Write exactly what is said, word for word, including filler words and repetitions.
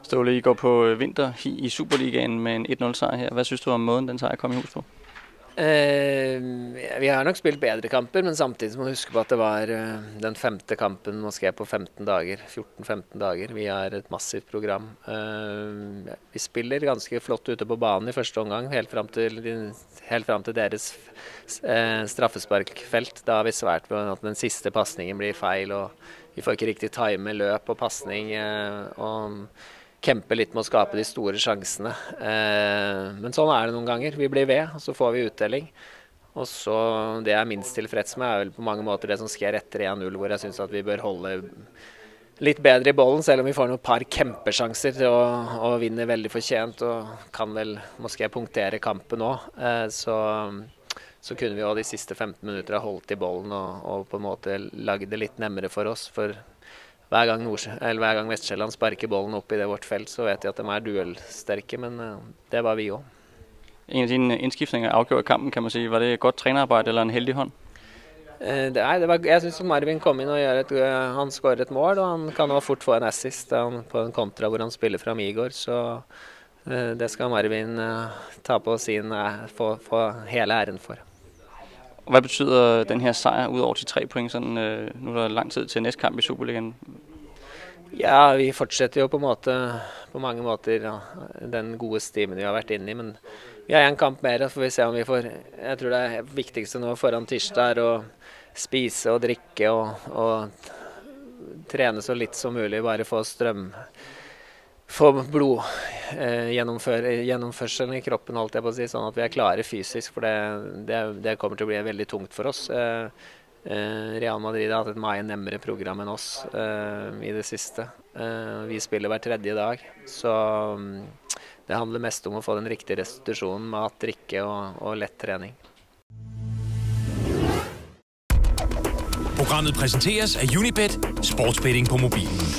Ståle, I går på vinter i Superligaen med en ett noll sejr her. Hva synes du om måten den sejr kom i hus på? Eh, vi har nok spilt bedre kamper, men samtidig må vi huske på at det var uh, den femte kampen måske på femten dager, fjorten femten dager. Vi har et massivt program. Uh, vi spiller ganske flott ute på banen i første omgang, helt fram til, helt fram til deres uh, straffesparkfelt. Da har vi svært på at den siste passningen blir feil, og vi får ikke riktig time løp og passning. Uh, og kjempe litt med å skape de store sjansene. Eh, men sånn er det noen ganger. Vi blir ved, og så får vi uttelling. Og så, det jeg er minst tilfreds med, er vel på mange måter det som skjer etter en null, hvor jeg synes at vi bør holde litt bedre i bollen, selv om vi får noen par kjempesjanser til å, å vinne veldig fortjent, og kan vel måske punktere kampen nå. Eh, så, så kunne vi jo de siste femten minutter ha holdt i bollen, og, og på en måte lagd det litt nemmere for oss, for Hver gang, eller hver gang Vestsjælland sparker bollen opp i det vårt felt, så vet jeg at de er duellsterke, men det var vi også. En av dine indskiftninger avgjorde kampen, kan man si. Var det godt trenerarbeid eller en heldig hånd? Eh, det, nei, det var, jeg synes Marvin kom inn og gjør et, han skårer et mål, og han kan også fort få en assist han, på en kontra hvor han spiller fra Igor, så eh, det skal Marvin eh, ta på sin, eh, få, få hele æren for. Hva betyder den her sejr udover de tre point? Sådan, øh, nu er der lang tid til næste kamp i Superligaen. Ja, vi fortsetter jo på, måte, på mange måter ja, den gode stimen vi har vært inne i, men vi har en kamp mer, så får vi se om vi får. Jeg tror det viktigste nå foran tirsdag er å spise og drikke og, og trene så litt som mulig, bare få strøm, få blod eh, gjennomfør, gjennomførselen i kroppen, holdt jeg på å si, sånn at vi er klare fysisk, for det, det, det kommer til å bli veldig tungt for oss. Eh, eh, Real Madrid har hatt et mye nemmere program enn oss eh, i det siste. Eh, vi spiller hver tredje dag, så um, det handler mest om å få den riktige restitusjonen, mat, drikke og, og lett trening. Programmet præsenteres af Unibet, sportsbetting på mobilen.